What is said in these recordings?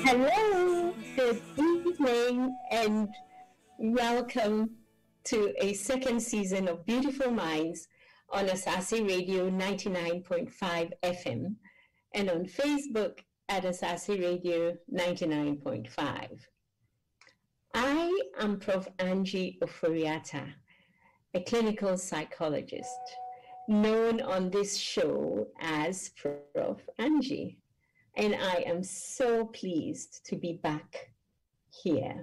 Hello, good evening, and welcome to a second season of Beautiful Minds on Asasi Radio 99.5 FM and on Facebook at Asasi Radio 99.5. I am Prof. Angie Oforiata, a clinical psychologist, known on this show as Prof. Angie. And I am so pleased to be back here.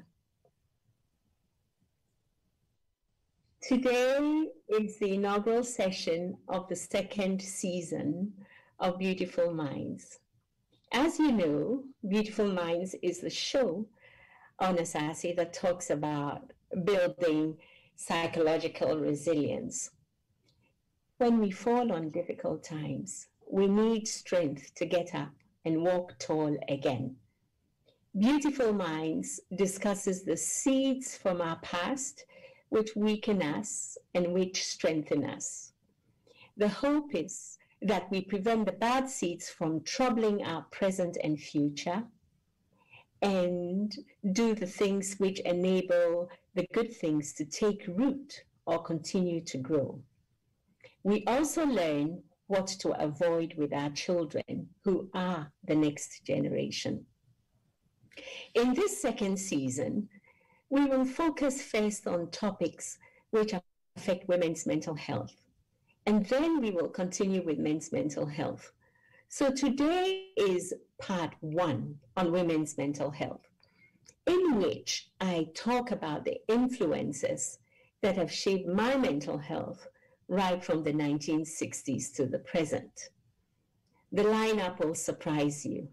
Today is the inaugural session of the second season of Beautiful Minds. As you know, Beautiful Minds is the show on Asasi that talks about building psychological resilience. When we fall on difficult times, we need strength to get up and walk tall again. Beautiful Minds discusses the seeds from our past which weaken us and which strengthen us. The hope is that we prevent the bad seeds from troubling our present and future and do the things which enable the good things to take root or continue to grow. We also learn what to avoid with our children, who are the next generation. In this second season, we will focus first on topics which affect women's mental health, and then we will continue with men's mental health. So today is part 1 on women's mental health, in which I talk about the influences that have shaped my mental health right from the 1960s to the present. The lineup will surprise you.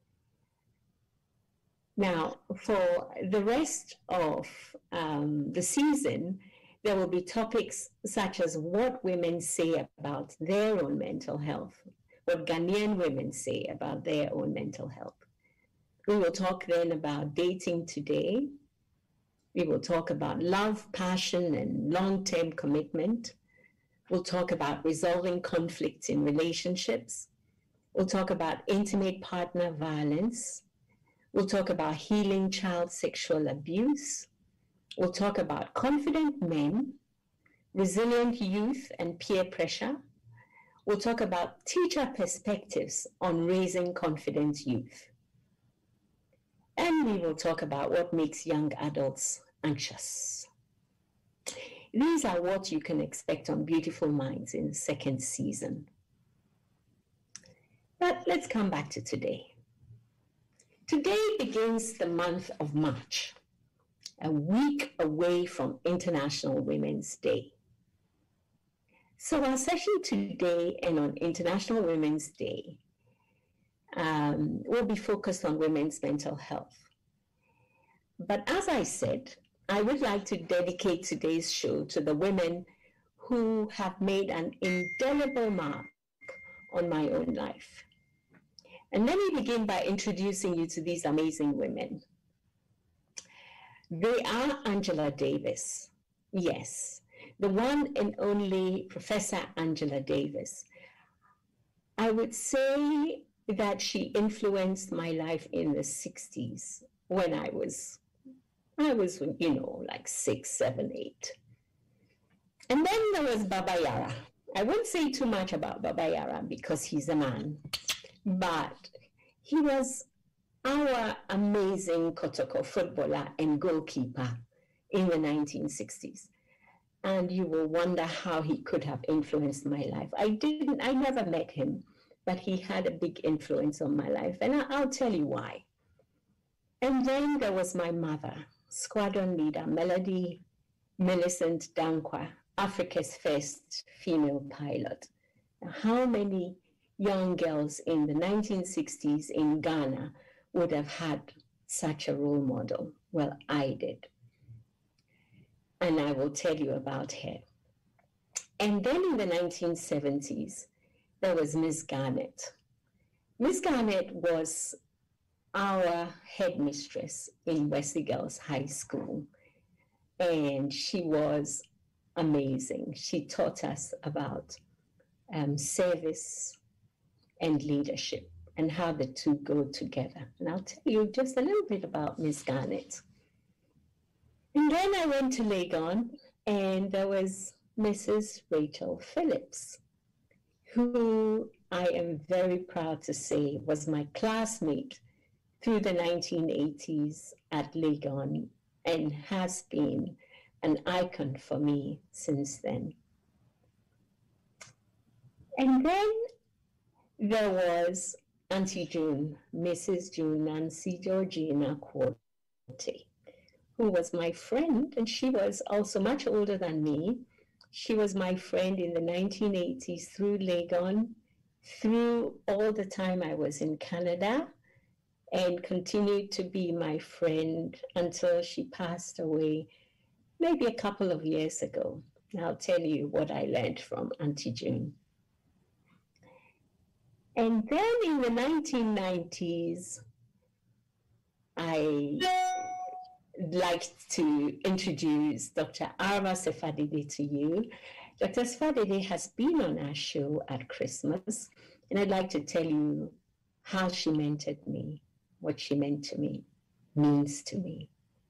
Now, for the rest of the season, there will be topics such as what women say about their own mental health, what Ghanaian women say about their own mental health. We will talk then about dating today. We will talk about love, passion, and long-term commitment. We'll talk about resolving conflicts in relationships. We'll talk about intimate partner violence. We'll talk about healing child sexual abuse. We'll talk about confident men, resilient youth and peer pressure. We'll talk about teacher perspectives on raising confident youth. And we will talk about what makes young adults anxious. These are what you can expect on Beautiful Minds in the second season. But let's come back to today. Today begins the month of March, a week away from International Women's Day. So our session today and on International Women's Day will be focused on women's mental health. But as I said, I would like to dedicate today's show to the women who have made an indelible mark on my own life. And let me begin by introducing you to these amazing women. They are Angela Davis. Yes, the one and only Professor Angela Davis. I would say that she influenced my life in the 60s when I was, like 6, 7, 8. And then there was Baba Yara. I won't say too much about Baba Yara because he's a man, but he was our amazing Kotoko footballer and goalkeeper in the 1960s. And you will wonder how he could have influenced my life. I never met him, but he had a big influence on my life. And I'll tell you why. And then there was my mother, squadron leader, Melody Millicent Dankwa, Africa's first female pilot. Now, how many young girls in the 1960s in Ghana would have had such a role model? Well, I did. And I will tell you about her. And then in the 1970s, there was Miss Garnett. Miss Garnett was our headmistress in Wesley Girls High School. And she was amazing. She taught us about service and leadership. and how the two go together. And I'll tell you just a little bit about Miss Garnett. And then I went to Legon, and there was Mrs. Rachel Phillips, who I am very proud to say was my classmate through the 1980s at Legon and has been an icon for me since then. And then there was Auntie June, Mrs. June Nancy Georgina Quote, who was my friend, and she was also much older than me. She was my friend in the 1980s through Legon, through all the time I was in Canada, and continued to be my friend until she passed away maybe a couple of years ago. And I'll tell you what I learned from Auntie June. And then in the 1990s, I like to introduce Dr. Arwa Sefadide to you. Dr. Sefadide has been on our show at Christmas, and I'd like to tell you how she mentored me, what she meant to me, means to me.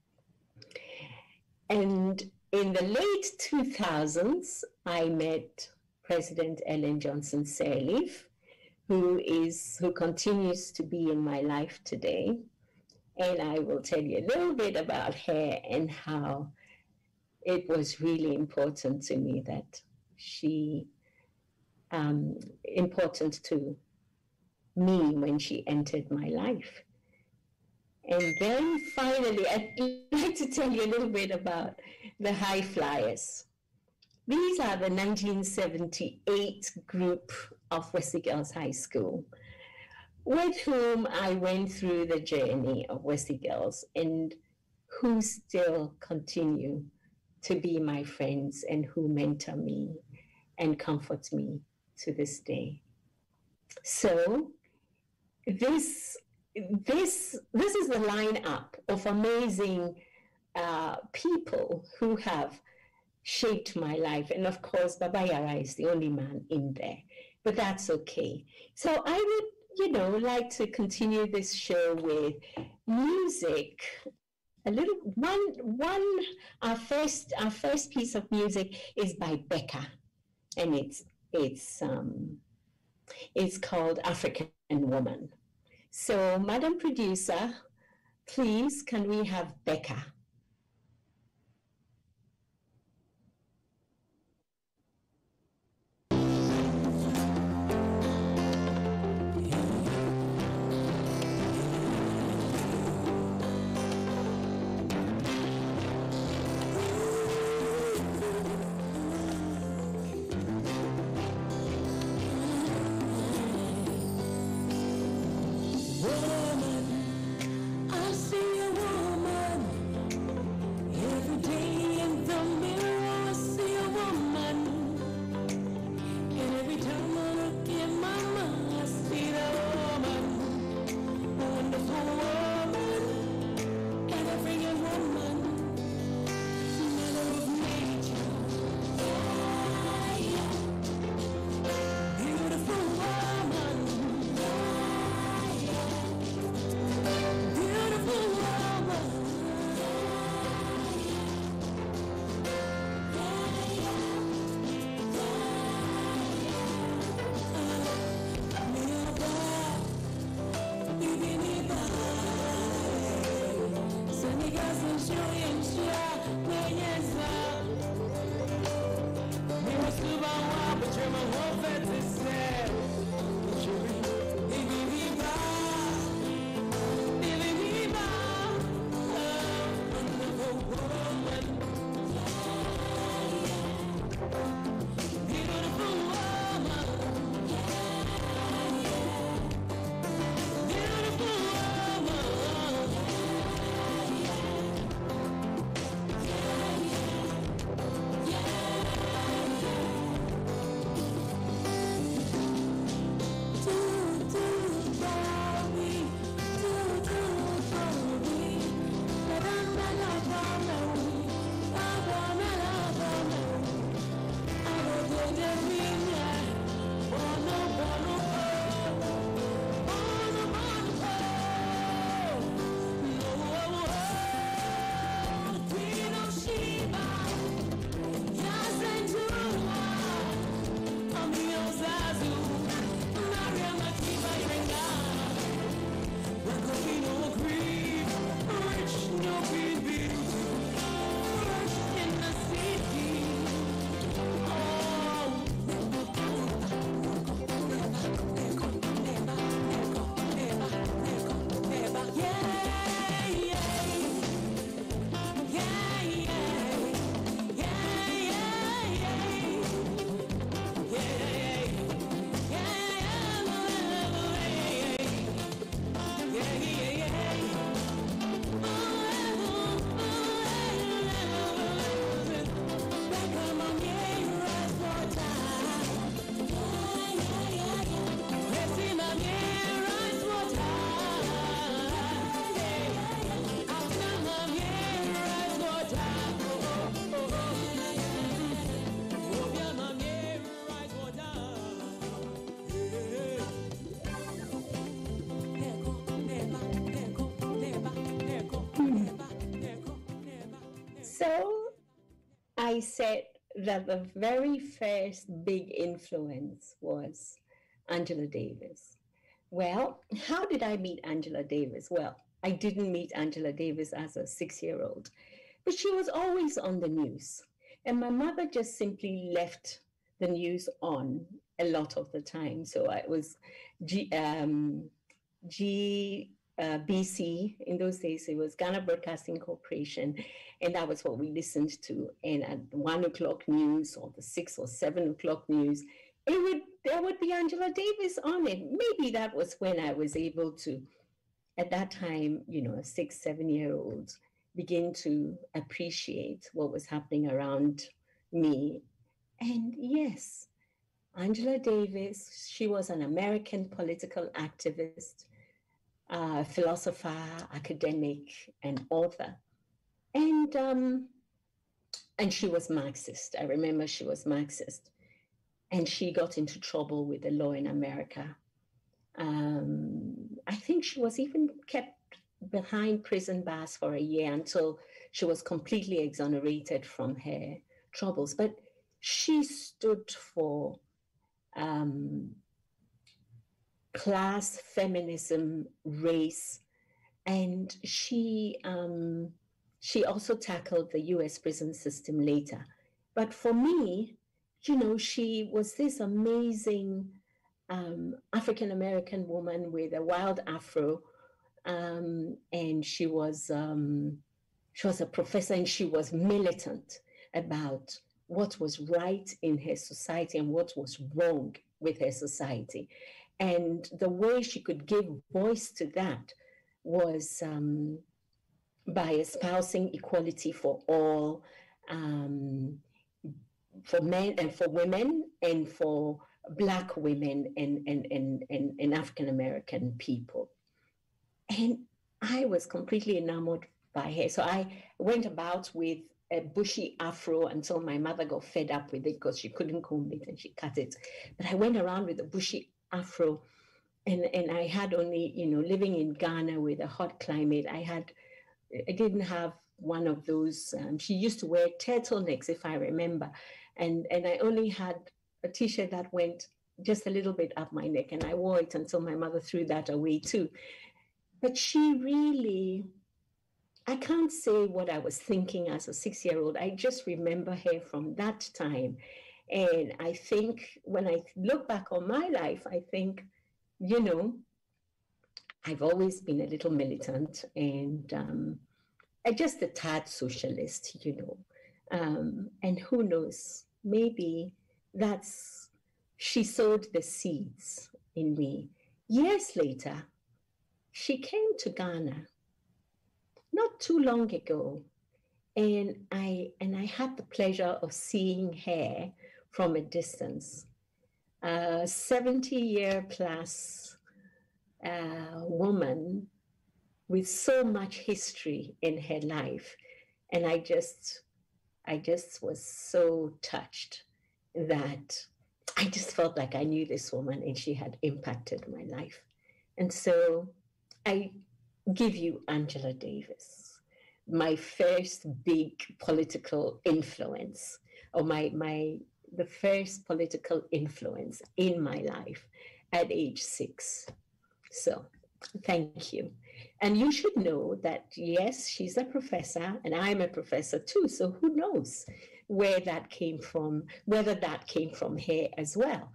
And in the late 2000s, I met President Ellen Johnson Sirleaf, who continues to be in my life today. And I will tell you a little bit about her and how it was really important to me that she, important to me when she entered my life. And then finally, I'd like to tell you a little bit about the High Flyers. These are the 1978 group of Wesley Girls High School, with whom I went through the journey of Wesley Girls and who still continue to be my friends and who mentor me and comfort me to this day. So this is the lineup of amazing people who have shaped my life. And of course, Baba Yara is the only man in there, but that's okay. So I would, like to continue this show with music. Our first piece of music is by Becca, and it's called African Woman. So, Madam Producer, please, can we have Becca? I see a woman So I said that the very first big influence was Angela Davis. Well, how did I meet Angela Davis? Well, I didn't meet Angela Davis as a 6 year old, but she was always on the news. And my mother just simply left the news on a lot of the time. So I was G, BC. In those days, it was Ghana Broadcasting Corporation, and that was what we listened to. And at the 1 o'clock news or the 6 or 7 o'clock news, there would be Angela Davis on it. Maybe that was when I was able to, at that time, a 6, 7 year old, begin to appreciate what was happening around me. And yes, Angela Davis, she was an American political activist, philosopher, academic, and author. And she was Marxist. I remember she was Marxist. And she got into trouble with the law in America. I think she was even kept behind prison bars for a year until she was completely exonerated from her troubles. But she stood for class, feminism, race, and she also tackled the U.S. prison system later. But for me, she was this amazing African-American woman with a wild afro, and she was a professor, and she was militant about what was right in her society and what was wrong with her society. And the way she could give voice to that was by espousing equality for all, for men and for women, and for Black women and African-American people. And I was completely enamored by her. So I went about with a bushy afro until my mother got fed up with it because she couldn't comb it and she cut it. But I went around with a bushy afro, and I had only, living in Ghana with a hot climate, I didn't have one of those. She used to wear turtlenecks, if I remember. And I only had a t-shirt that went just a little bit up my neck, and I wore it until my mother threw that away too. But she really, I can't say what I was thinking as a 6-year-old. I just remember her from that time. And I think when I look back on my life, I think, I've always been a little militant and just a tad socialist, and who knows, maybe she sowed the seeds in me. Years later, she came to Ghana not too long ago, and I had the pleasure of seeing her from a distance. 70-year plus woman with so much history in her life. And I just was so touched that I just felt like I knew this woman and she had impacted my life. And so I give you Angela Davis, my first big political influence, or the first political influence in my life at age 6. So thank you. And you should know that, yes, she's a professor and I'm a professor too. So who knows where that came from, whether that came from her as well.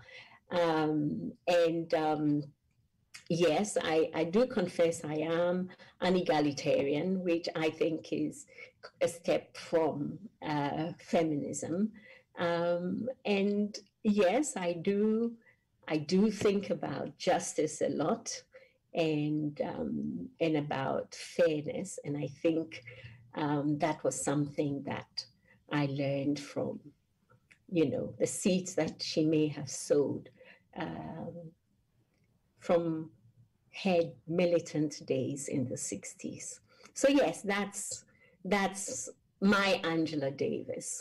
Yes, I do confess I am an egalitarian, which I think is a step from feminism. And yes, I do think about justice a lot and about fairness. And I think that was something that I learned from, the seeds that she may have sowed from her militant days in the 60s. So yes, that's my Angela Davis.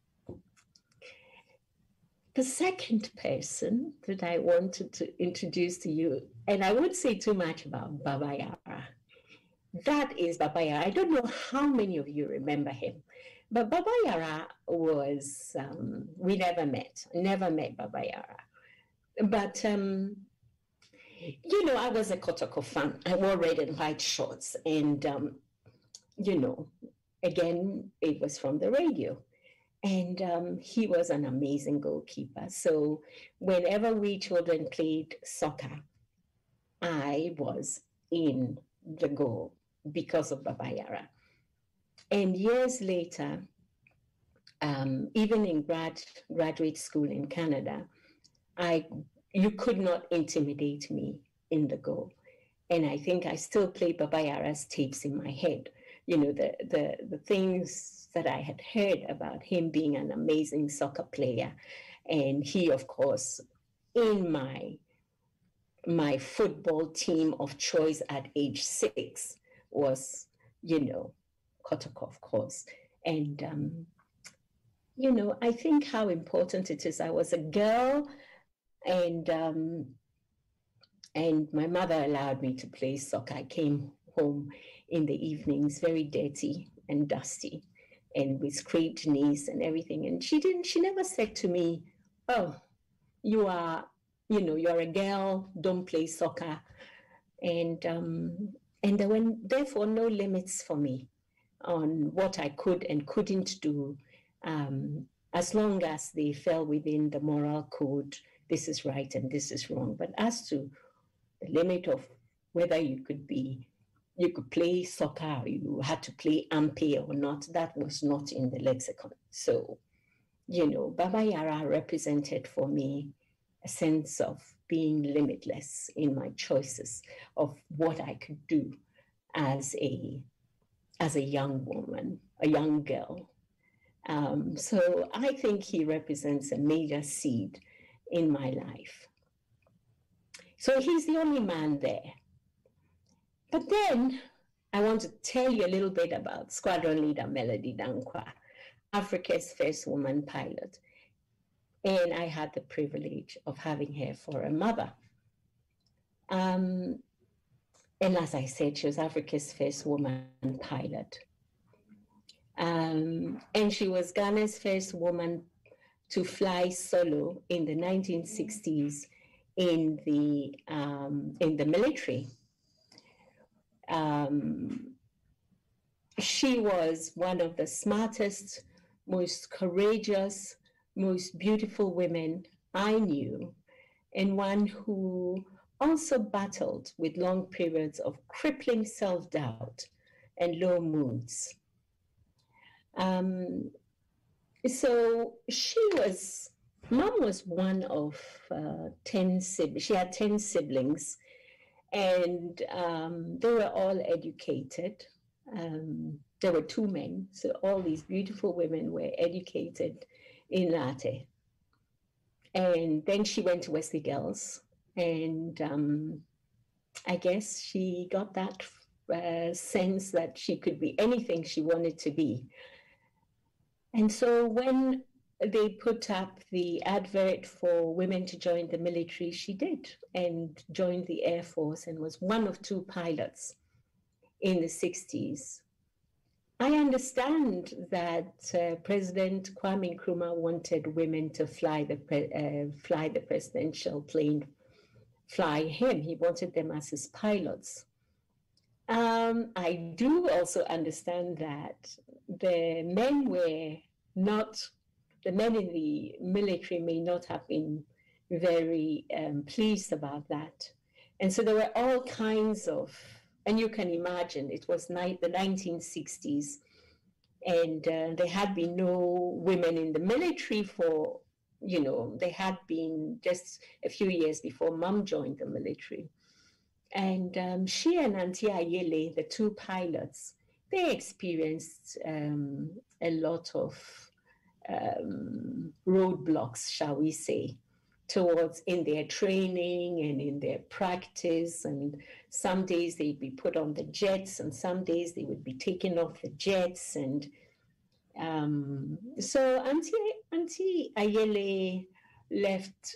The second person that I wanted to introduce to you, and I won't say too much about Baba Yara. That is Baba Yara. I don't know how many of you remember him, But Baba Yara was, we never met Baba Yara. But, I was a Kotoko fan. I wore red and white shorts. And, again, it was from the radio. And he was an amazing goalkeeper. So whenever we children played soccer, I was in the goal because of Baba Yara. And years later, even in graduate school in Canada, you could not intimidate me in the goal. And I think I still play Baba Yara's tapes in my head. The things that I had heard about him being an amazing soccer player. And he, of course, in my football team of choice at age 6 was, Kotoko, of course. And, I think how important it is. I was a girl, and my mother allowed me to play soccer. I came home in the evenings very dirty and dusty and with scraped knees and everything. And she never said to me, oh, you're a girl, don't play soccer. And there were therefore no limits for me on what I could and couldn't do, as long as they fell within the moral code, this is right and this is wrong. But as to the limit of whether you could play soccer, you had to play ampe or not, that was not in the lexicon. So, Baba Yara represented for me a sense of being limitless in my choices of what I could do as a young woman, a young girl. So I think he represents a major seed in my life. So he's the only man there. But then I want to tell you a little bit about Squadron Leader Melody Dankwa, Africa's first woman pilot. And I had the privilege of having her for a mother. And as I said, she was Africa's first woman pilot. And she was Ghana's first woman to fly solo in the 1960s in the military. She was one of the smartest, most courageous, most beautiful women I knew, and one who also battled with long periods of crippling self-doubt and low moods. So Mom was one of 10 siblings. She had 10 siblings, and they were all educated. There were 2 men, so all these beautiful women were educated in Latte. And then she went to Wesley Girls, and I guess she got that sense that she could be anything she wanted to be. And so when they put up the advert for women to join the military, she did, and joined the Air Force and was one of 2 pilots in the 60s. I understand that President Kwame Nkrumah wanted women to fly the presidential plane, fly him. He wanted them as his pilots. I do also understand that the men in the military may not have been very pleased about that. And so there were all kinds of, and you can imagine, it was the 1960s, and there had been no women in the military for, they had been just a few years before Mom joined the military. And she and Auntie Ayele, the 2 pilots, they experienced a lot of roadblocks, shall we say, in their training and in their practice. And some days they'd be put on the jets, and some days they would be taken off the jets. And so Auntie Ayele left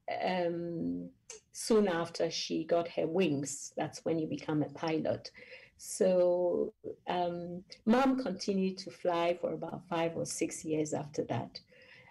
soon after she got her wings. That's when you become a pilot. So Mom continued to fly for about 5 or 6 years after that.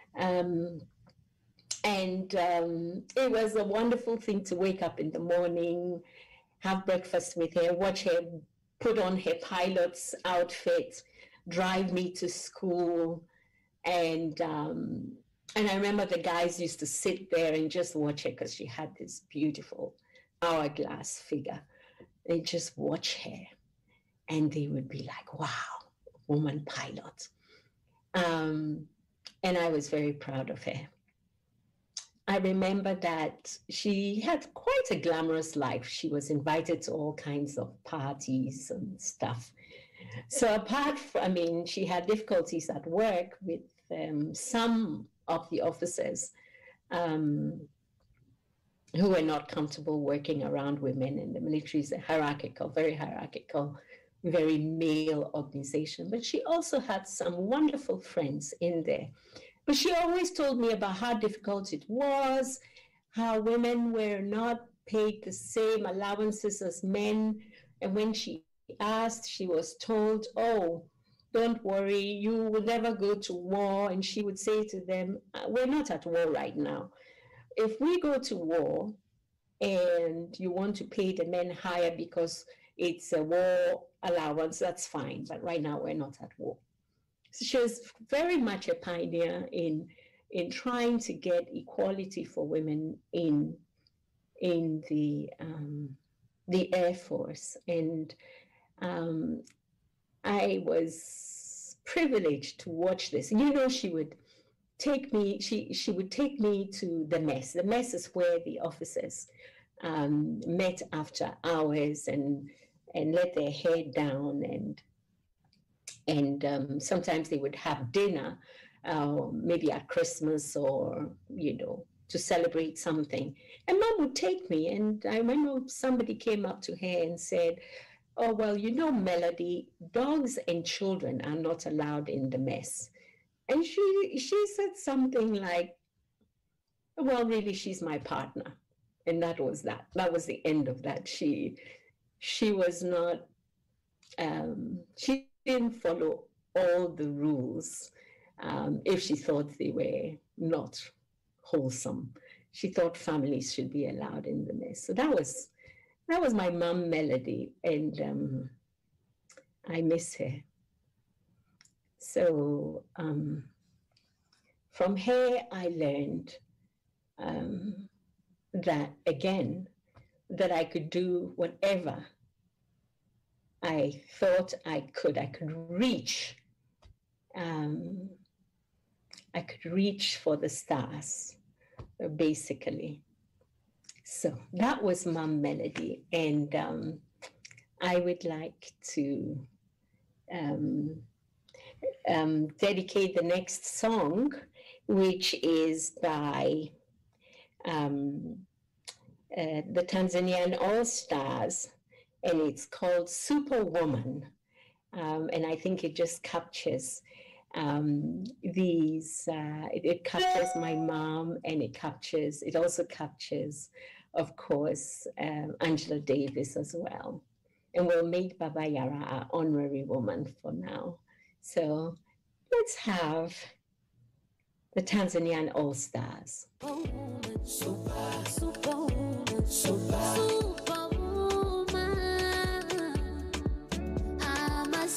It was a wonderful thing to wake up in the morning, have breakfast with her, watch her put on her pilot's outfit, drive me to school. And I remember the guys used to sit there and just watch her because she had this beautiful hourglass figure. They just watch her and they would be like, wow, woman pilot. And I was very proud of her. I remember that she had quite a glamorous life. She was invited to all kinds of parties and stuff. So apart from, she had difficulties at work with some of the officers who were not comfortable working around women, and the military is a hierarchical, very male organization. But she also had some wonderful friends in there. But she always told me about how difficult it was, how women were not paid the same allowances as men. And when she asked, she was told, oh, don't worry, you will never go to war. And she would say to them, we're not at war right now. If we go to war and you want to pay the men higher because it's a war allowance, that's fine. But right now we're not at war. So she was very much a pioneer in trying to get equality for women in the Air Force. And I was privileged to watch this. She would take me. She would take me to the mess. The mess is where the officers met after hours and let their head down, and sometimes they would have dinner, maybe at Christmas or to celebrate something. And Mom would take me, and I remember somebody came up to her and said, oh, well, Melody, dogs and children are not allowed in the mess. And she said something like, well, really, she's my partner. And that was that. That was the end of that. She was not, she didn't follow all the rules if she thought they were not wholesome. She thought families should be allowed in the mess. So that was my mom, Melody, and I miss her. So from her, I learned that, again, that I could do whatever I thought I could. I could reach. I could reach for the stars, basically. So that was Mom Melody, and I would like to dedicate the next song, which is by the Tanzanian All Stars, and it's called Superwoman. And I think it just captures it captures my mom, and it also captures, of course, Angela Davis as well. And we'll make Baba Yara our honorary woman for now. So let's have the Tanzanian All Stars. Superwoman, I'm a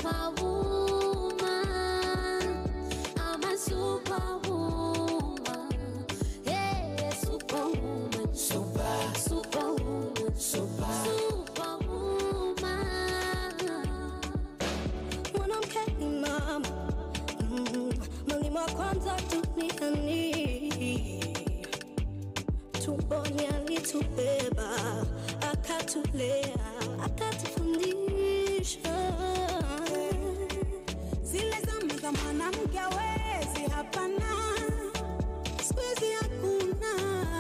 superwoman, yeah, superwoman, superwoman. Mwanamke ni mama, mwalimu wa kwanza duniani, tumboni alitubeba, akatulea, akatufundisha. Zile zamu za mwanamke hawezi, hapana, siku hizi hakuna.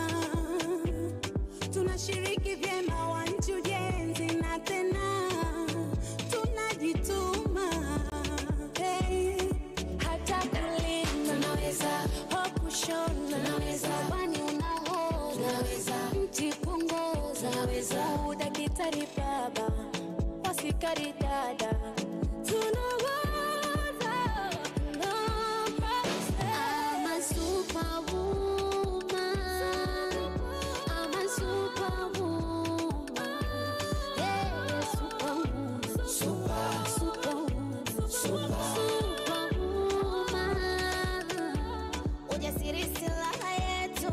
Tunashiriki vyema wanchi ujenzi, na tena tunajituma. Hey. Hata kulima tunaweza, kushona tunaweza, bani unaona tunaweza, mti kuongoza tunaweza, udaktari baba, sukari dada. Tunawaza, no promises. I'm a superwoman. I'm a superwoman. Yeah, superwoman. Superwoman. Ujasiri silaha yetu.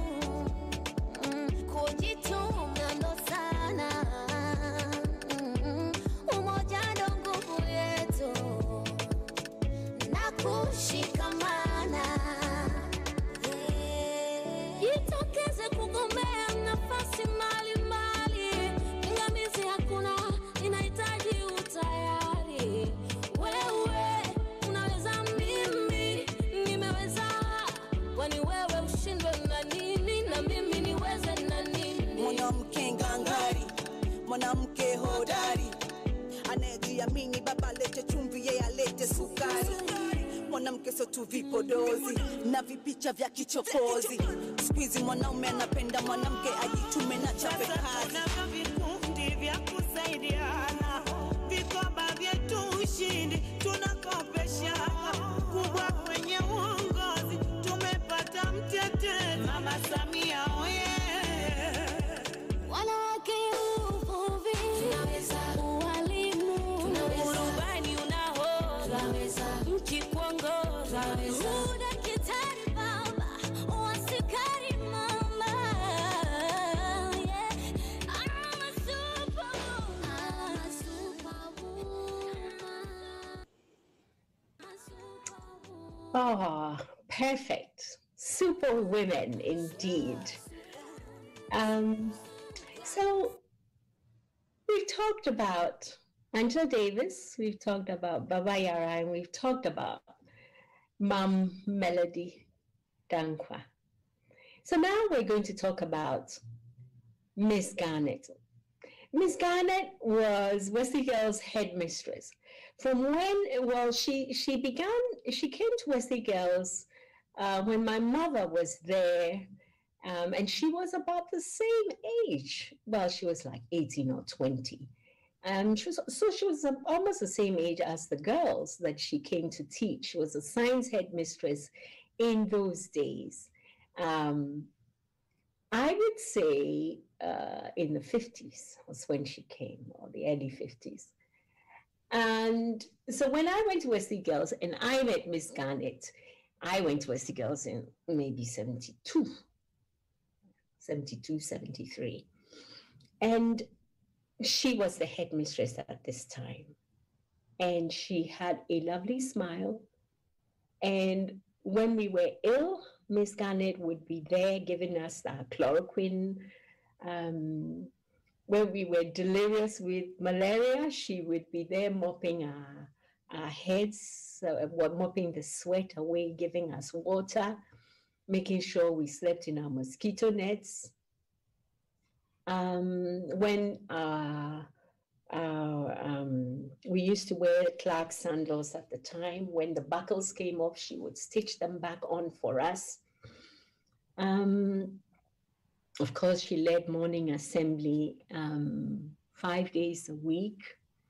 Kujituma ndo sana. Umoja ndo nguvu yetu. Na kushikamana. Jitokeze kugombea nafasi mbalimbali. Pingamizi hakuna, inahitaji utayari. Wewe unaweza, mimi nimeweza. Kwani wewe ushindwe na nini na mimi niweze na nini? Mwanamke ngangari, mwanamke hodari, anayejiamini, baba lete chumvi, yeye alete sukari. Mwanamke sio tu vipodozi na vipicha vya kichokozi. Siku hizi mwanaume anapenda mwanamke ajitume na chape kazi. Na vikundi vya kusaidiana, vikoba vyetu ushindi tunakopeshana. Kubwa kwenye uongozi tumepata mtetezi, Mama Samia oye. Wanawake uvuvi, tunaweza. Ualimu, tunaweza. Urubani unahodha, tunaweza. Mki kuongoza, tunaweza. Udaktari baba, uaskari mama. Yeah. I'm a superwoman. I'm a superwoman. Ah, perfect. Super women indeed. So we've talked about Angela Davis, we've talked about Baba Yara, and we've talked about Mom Melody Dankwa. So now we're going to talk about Miss Garnett. Miss Garnett was Wesley Girls' headmistress. From when, well, she came to Wesley Girls when my mother was there, and she was about the same age. Well, she was like 18 or 20. She was almost the same age as the girls that she came to teach. She was a science headmistress in those days. I would say in the 50s was when she came, or the early 50s. And so when I went to Wesley Girls and I met Miss Garnett, I went to Wesley Girls in maybe 72, 73. And she was the headmistress at this time. And she had a lovely smile. And when we were ill, Miss Garnett would be there giving us chloroquine. When we were delirious with malaria, she would be there mopping our heads, mopping the sweat away, giving us water, making sure we slept in our mosquito nets. When we used to wear Clark sandals at the time, when the buckles came off, she would stitch them back on for us. Of course, she led morning assembly 5 days a week.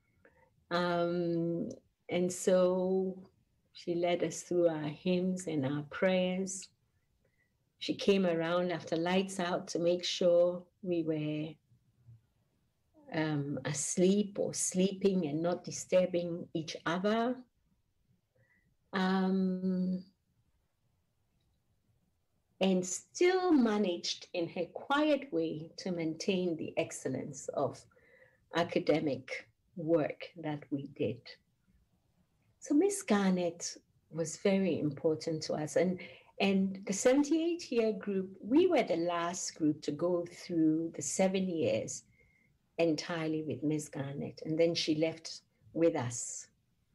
And so she led us through our hymns and our prayers. She came around after lights out to make sure we were asleep or sleeping and not disturbing each other. And still managed in her quiet way to maintain the excellence of academic work that we did. So Miss Garnett was very important to us. And the 78-year group, we were the last group to go through the 7 years entirely with Miss Garnett. And then she left with us.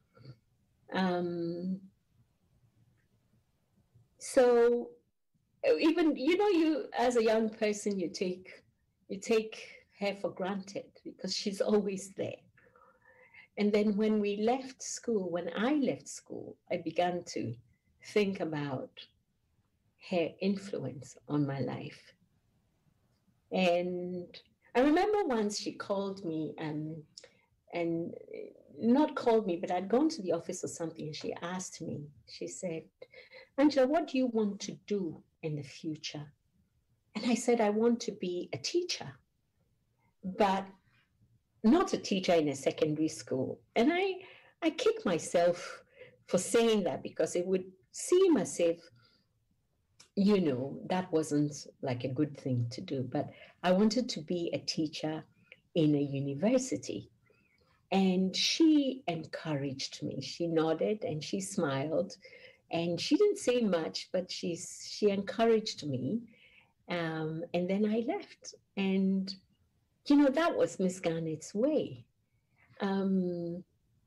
So even, you as a young person, you take her for granted because she's always there. And then when I left school, I began to think about her influence on my life. And I remember once she called me and not called me, but I'd gone to the office or something, and she asked me, she said, Angela, what do you want to do in the future? And I said, I want to be a teacher, but not a teacher in a secondary school. And I kick myself for saying that, because it would seem as if, you know, that wasn't like a good thing to do. But I wanted to be a teacher in a university. And she encouraged me. She nodded and she smiled, and she didn't say much, but she encouraged me. And then I left. And, you know, that was Miss Garnett's way. And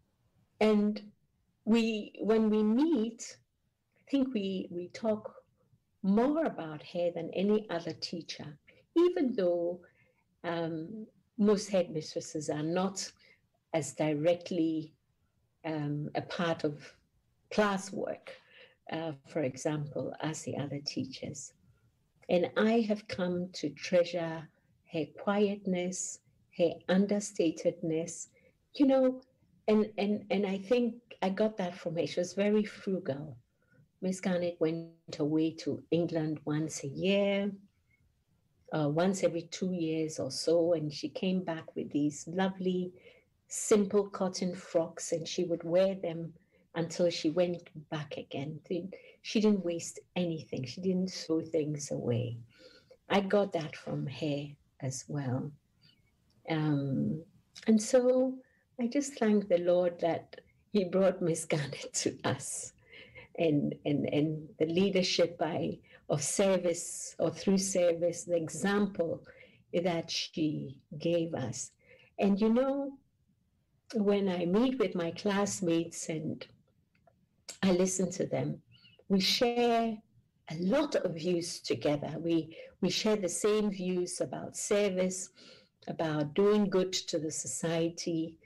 when we meet, I think we talk more about her than any other teacher, even though most headmistresses are not as directly a part of classwork, for example, as the other teachers. And I have come to treasure her quietness, her understatedness, you know, and I think I got that from her. She was very frugal. Miss Garnett went away to England once a year, once every 2 years or so, and she came back with these lovely, simple cotton frocks, and she would wear them until she went back again. She didn't waste anything. She didn't throw things away. I got that from her as well. And so I just thank the Lord that he brought Miss Garnett to us, and the leadership of service, or through service, the example that she gave us. And you know, when I meet with my classmates and I listen to them, we share a lot of views together. We share the same views about service, about doing good to the society,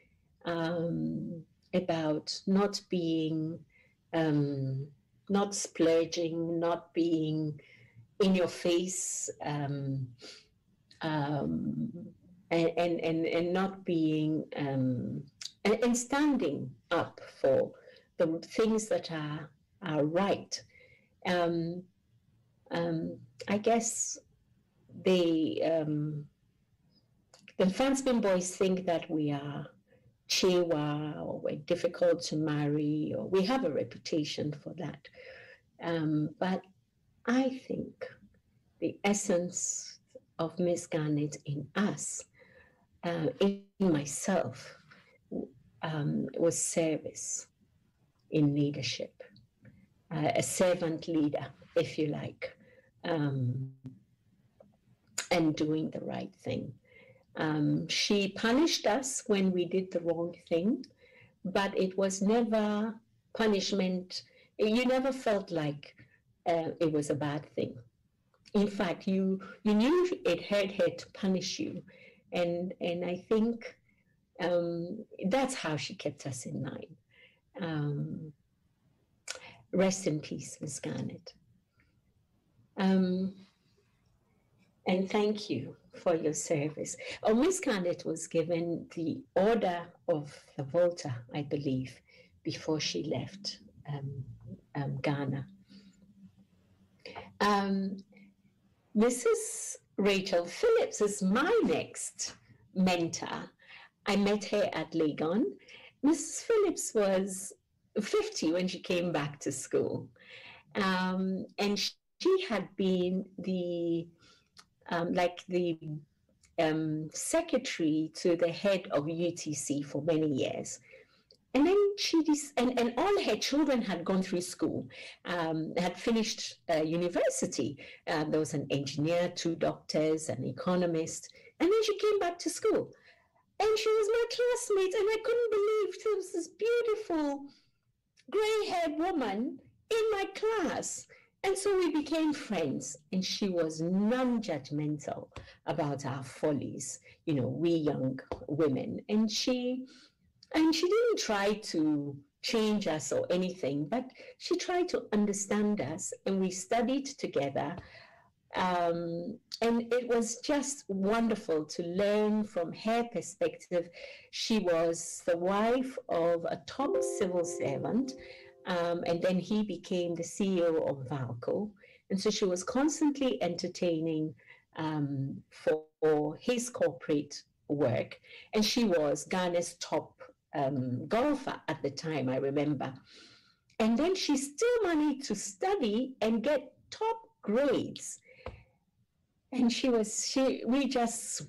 about not being, not splurging, not being in your face, and not being, and standing up for the things that are right. I guess the Fansman boys think that we are chewa, or we're difficult to marry, or we have a reputation for that. But I think the essence of Miss Garnett in us, in myself, was service in leadership, a servant leader, if you like, and doing the right thing. She punished us when we did the wrong thing, but it was never punishment. You never felt like it was a bad thing. In fact, you knew it hurt her to punish you. And I think that's how she kept us in line. Rest in peace, Miss Garnett. And thank you for your service. Oh, Miss Garnett was given the Order of the Volta, I believe, before she left Ghana. Mrs. Rachel Phillips is my next mentor. I met her at Legon. Mrs. Phillips was 50 when she came back to school. And she had been the secretary to the head of UTC for many years. And then and all her children had gone through school, had finished university. There was an engineer, 2 doctors, an economist, and then she came back to school. And she was my classmate, and I couldn't believe there was this beautiful gray-haired woman in my class. And so we became friends, and she was non-judgmental about our follies, you know, we young women. And she didn't try to change us or anything, but she tried to understand us, and we studied together And it was just wonderful to learn from her perspective. She was the wife of a top civil servant, and then he became the CEO of Valco. And so she was constantly entertaining for his corporate work. And she was Ghana's top golfer at the time, I remember. And then she still managed to study and get top grades. And we just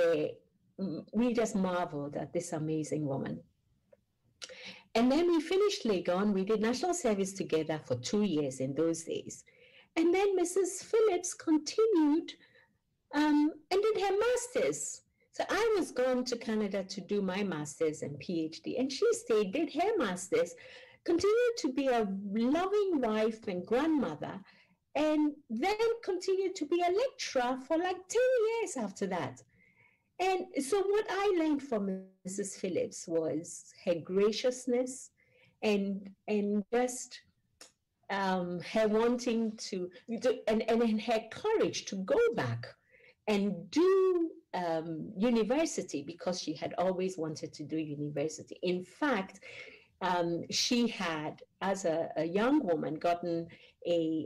marveled at this amazing woman. And then we finished Legon. We did national service together for 2 years in those days. And then Mrs. Phillips continued and did her master's. So I was gone to Canada to do my master's and PhD, and she stayed, did her master's, continued to be a loving wife and grandmother, and then continued to be a lecturer for like 10 years after that. And so what I learned from Mrs. Phillips was her graciousness and just her wanting to and her courage to go back and do university, because she had always wanted to do university. In fact, she had, as a young woman, gotten a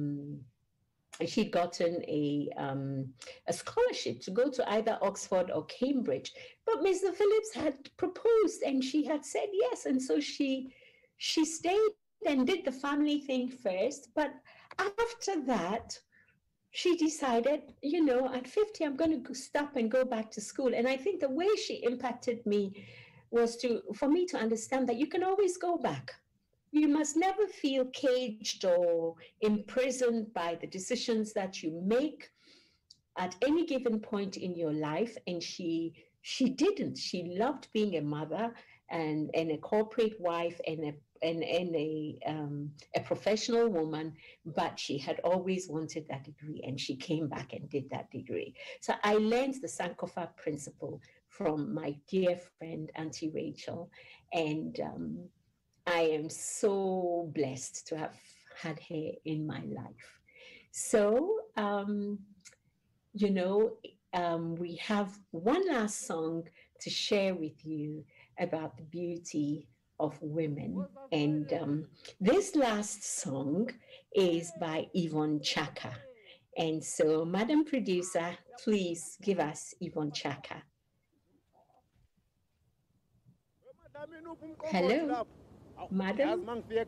scholarship to go to either Oxford or Cambridge. But Mr. Phillips had proposed and she had said yes. And so she stayed and did the family thing first. But after that, she decided, at 50, I'm going to stop and go back to school. And I think the way she impacted me was for me to understand that you can always go back. You must never feel caged or imprisoned by the decisions that you make at any given point in your life. And she didn't. She loved being a mother and a corporate wife and a professional woman, but she had always wanted that degree, and she came back and did that degree. So I learned the Sankofa principle from my dear friend, Auntie Rachel, and I am so blessed to have had her in my life. So, we have one last song to share with you about the beauty of women. And this last song is by Yvonne Chaka. And so, Madam Producer, please give us Yvonne Chaka. Hello, Madam.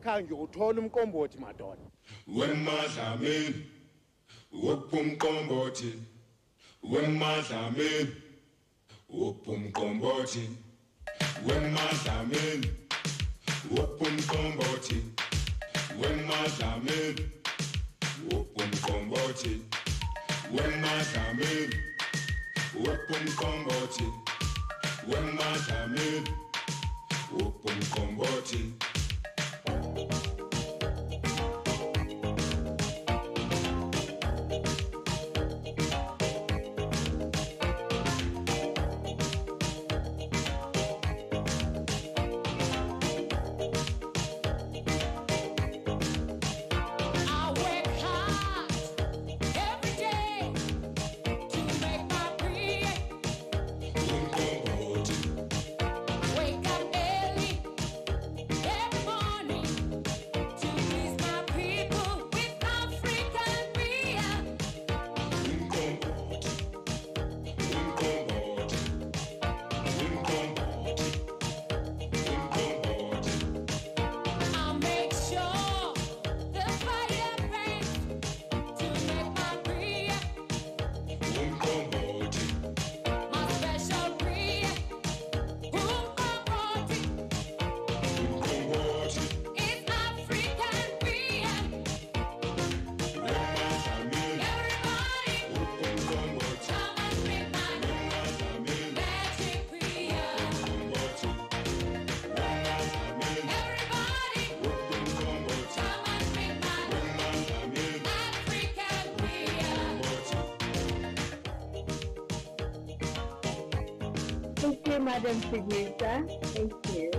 Thank you, Madam Producer. Thank you.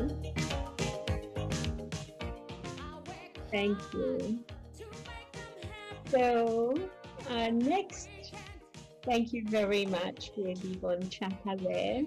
Thank you. So, Next, thank you very much, Yvonne Chaka there.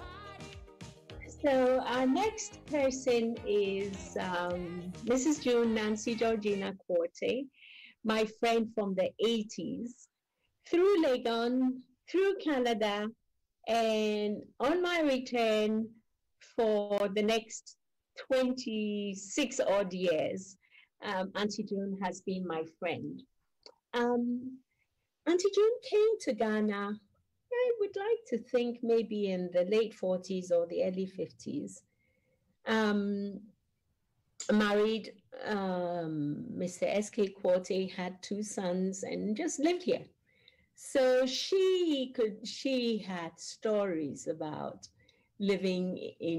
So our next person is Mrs. June Nancy Georgina Corte, my friend from the 80s, through Legon, through Canada, and on my return for the next 26 odd years, Auntie June has been my friend. Um, Auntie June came to Ghana, I would like to think maybe in the late 40s or the early 50s. Um, Married Mr. S.K. Quarte, had two sons, and just lived here. So she had stories about living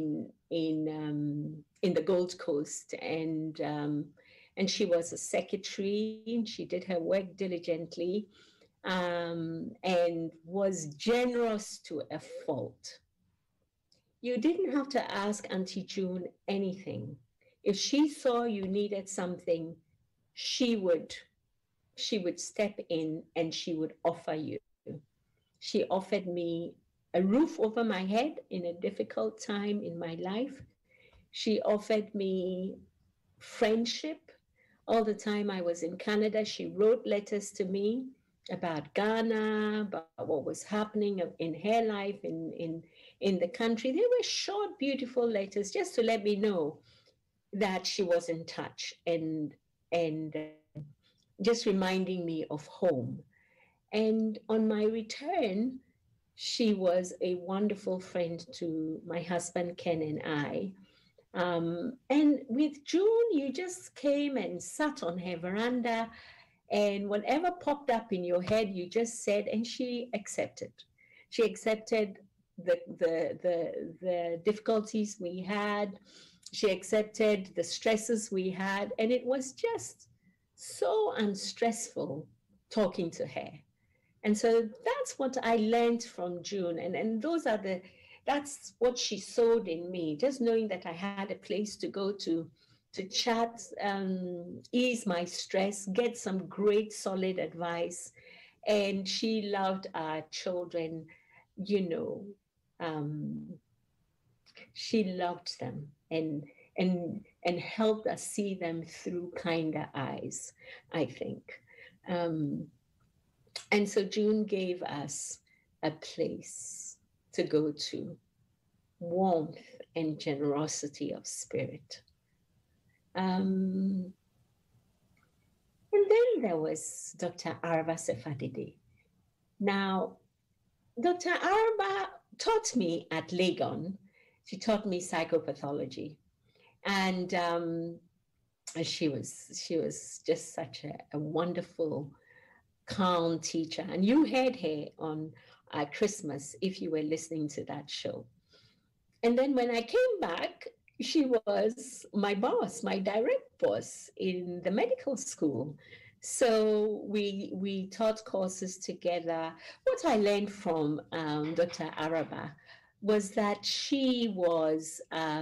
in the Gold Coast, and she was a secretary, and she did her work diligently, and was generous to a fault. You didn't have to ask Auntie June anything. If she saw you needed something, she would step in and she would offer you. She offered me a roof over my head in a difficult time in my life. She offered me friendship. All the time I was in Canada, she wrote letters to me about Ghana, about what was happening in her life in the country. They were short, beautiful letters just to let me know that she was in touch and just reminding me of home. And on my return, she was a wonderful friend to my husband, Ken, and I. And with June, you just came and sat on her veranda, and whatever popped up in your head, you just said, and she accepted. She accepted the difficulties we had. She accepted the stresses we had, and it was just so unstressful talking to her. And so that's what I learned from June. And that's what she sowed in me, just knowing that I had a place to go to chat, ease my stress, get some great solid advice. And she loved our children, she loved them and helped us see them through kinder eyes, I think. And so June gave us a place to go to, warmth and generosity of spirit. And then there was Dr. Arba Sefadide. Now, Dr. Arba taught me at Legon. She taught me psychopathology. And she was just such a wonderful, calm teacher. And you heard her on Christmas if you were listening to that show. And then when I came back, she was my boss, my direct boss in the medical school. So we taught courses together. What I learned from Dr. Araba was that she was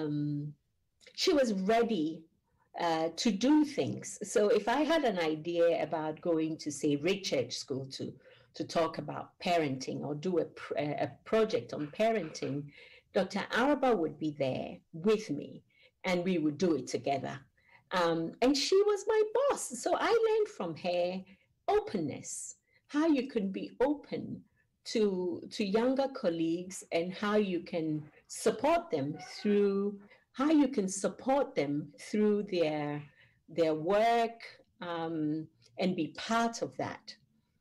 ready to do things. So if I had an idea about going to, say, Richard School to talk about parenting or do a project on parenting, Dr. Araba would be there with me and we would do it together. And she was my boss. So I learned from her openness, how you can be open to younger colleagues and how you can support them through their work and be part of that.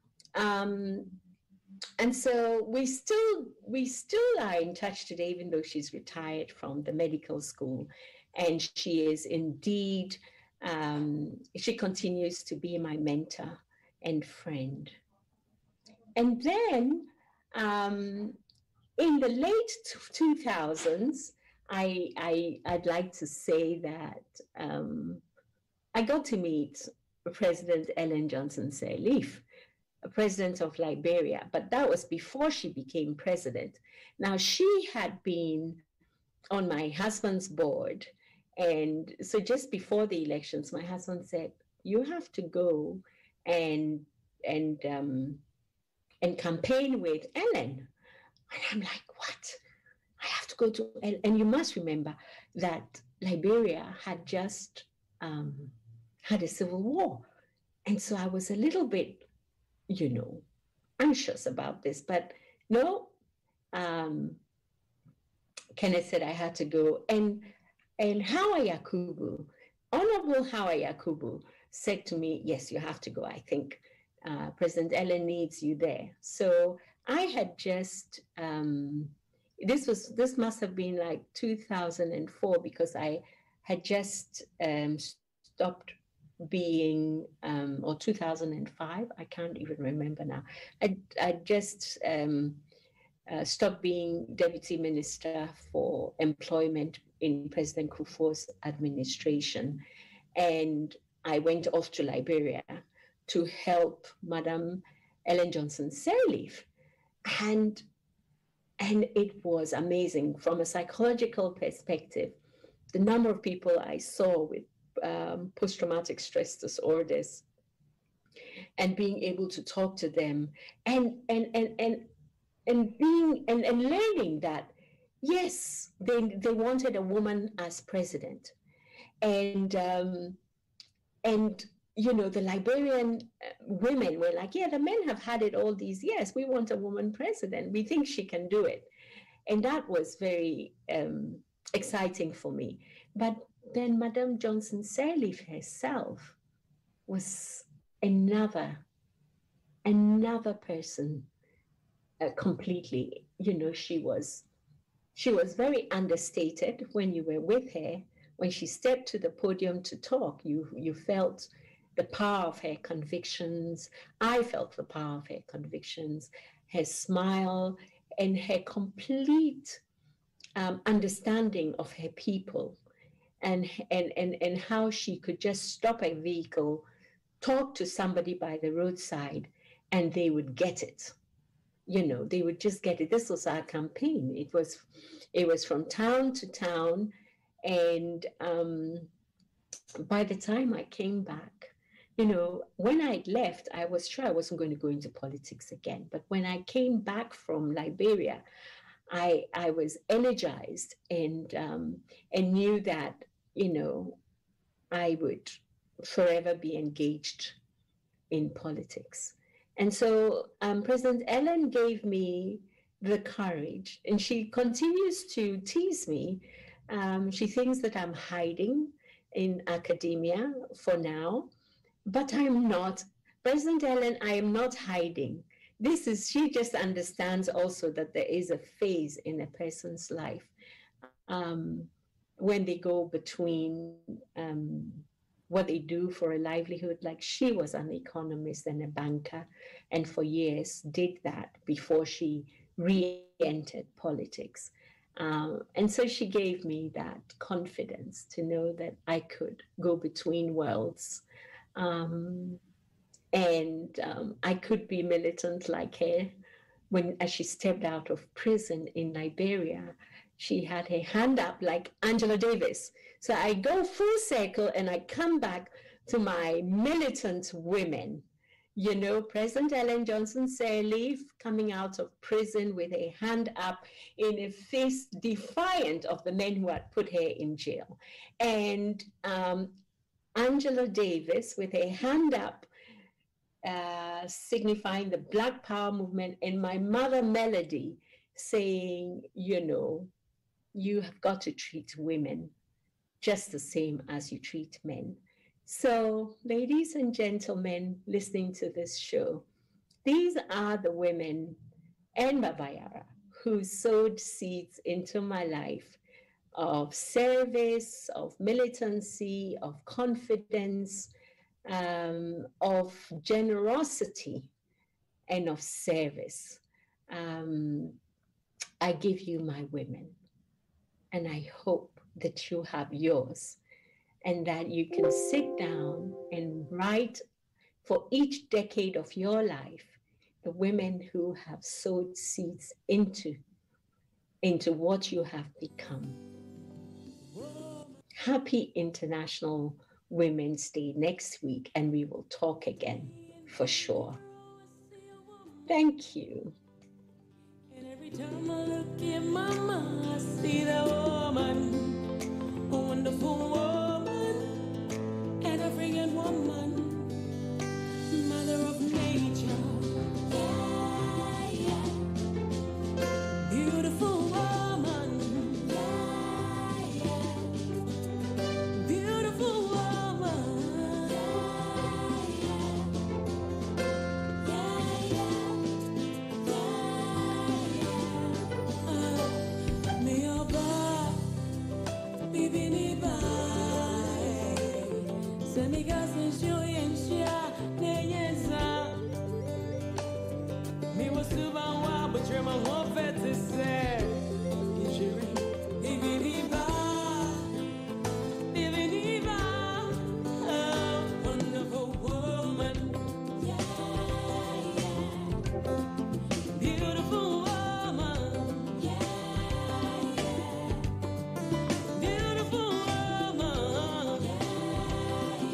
And so we still are in touch today, even though she's retired from the medical school. And she is indeed, she continues to be my mentor and friend. And then in the late 2000s, I'd like to say that I got to meet President Ellen Johnson Sirleaf, president of Liberia, but that was before she became president. Now, she had been on my husband's board, and so just before the elections, my husband said, you have to go and and campaign with Ellen. And I'm like, what? I have to go to Ellen. And you must remember that Liberia had just had a civil war. And so I was a little bit, anxious about this. But no, Kenneth said I had to go. And Hawa Yakubu, Honorable Hawa Yakubu, said to me, yes, you have to go. I think President Ellen needs you there. So I had just, this must have been like 2004, because I had just stopped being, or 2005, I can't even remember now. I just stopped being Deputy Minister for Employment in President Kufuor's administration. And I went off to Liberia to help Madam Ellen Johnson Sirleaf. And it was amazing from a psychological perspective. The number of people I saw with post-traumatic stress disorders, and being able to talk to them, and learning that yes, they wanted a woman as president, and the Liberian women were like, yeah, the men have had it all these years. We want a woman president. We think she can do it. And that was very exciting for me. But then Madame Johnson Sirleaf herself was another person completely. She was very understated when you were with her. When she stepped to the podium to talk, you felt the power of her convictions. I felt the power of her convictions, her smile, and her complete understanding of her people, and how she could just stop a vehicle, talk to somebody by the roadside, and they would get it. They would just get it. This was our campaign. It was from town to town. And by the time I came back, when I left, I was sure I wasn't going to go into politics again. But when I came back from Liberia, I was energized and knew that, I would forever be engaged in politics. And so President Ellen gave me the courage, and she continues to tease me. She thinks that I'm hiding in academia for now, but I'm not. President Ellen, I am not hiding. She just understands also that there is a phase in a person's life when they go between what they do for a livelihood. Like, she was an economist and a banker, and for years did that before she re-entered politics. And so she gave me that confidence to know that I could go between worlds, and I could be militant like her. As she stepped out of prison in Liberia, she had her hand up like Angela Davis. So I go full circle and I come back to my militant women. President Ellen Johnson Sirleaf coming out of prison with a hand up in a fist defiant of the men who had put her in jail. And Angela Davis with a hand up signifying the Black Power movement, and my mother Melody saying, you have got to treat women just the same as you treat men. So, ladies and gentlemen listening to this show, these are the women and Baba Yara who sowed seeds into my life of service, of militancy, of confidence, of generosity, and of service. I give you my women, and I hope that you have yours, and that you can sit down and write for each decade of your life the women who have sowed seeds into what you have become. Happy International Women's Day next week, and we will talk again for sure. Thank you. And every time I look at mama, I see that woman, a wonderful woman, and African woman, mother of nature. Yeah, yeah. Beautiful woman. Yeah, yeah. Beautiful woman. Yeah, yeah. Me oba, bibi ni ba, semiga senjo yensha neyenza. Me was suba wa, but you're my one vet to say.